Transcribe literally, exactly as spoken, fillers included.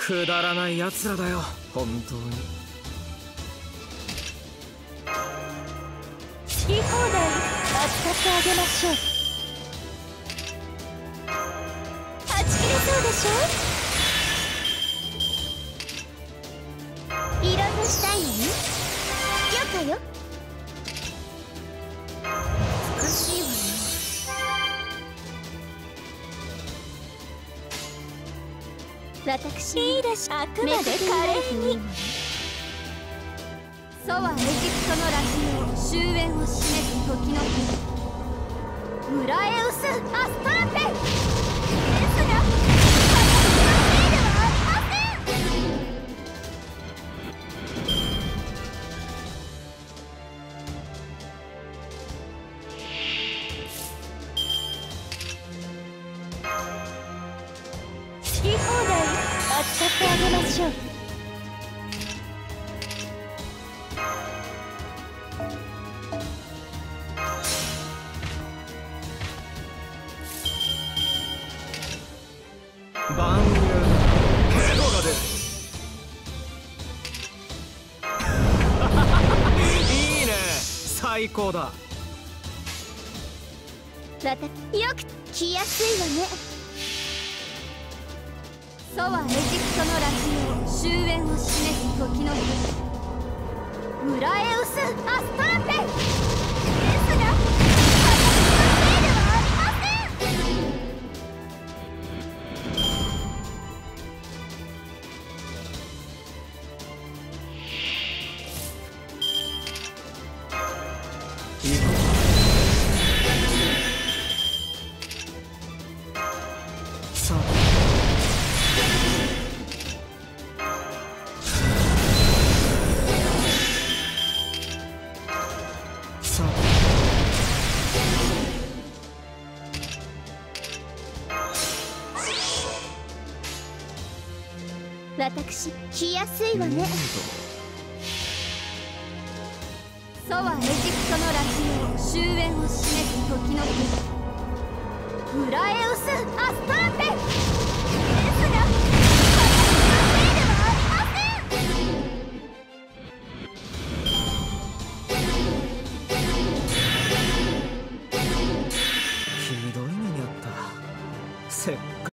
くだらない奴らだよ本当に。 好き放題扱ってあげましょう。はち切れそうでしょ。いろいろしたいのよ。よかよ。難しいわね。私いいでしょ。あくまで華麗に。ソはエジプトのラジオ終焉を示す時の日。ムラエウス・アストラペ。ですが私のせいではありません。好き放題扱ってあげましょう。 万有ヘドが出る。いいね、最高だ。 またよく来やすいわね。ソはエジプトのラジオ終焉を示す時の日。ムラエウス・アストラペ。ですが私のせいではありません。 さあさあ私来やすいわね。ソはエジプトのラジオ終焉を示す時の日。ムラエウス・アストラペ。ですが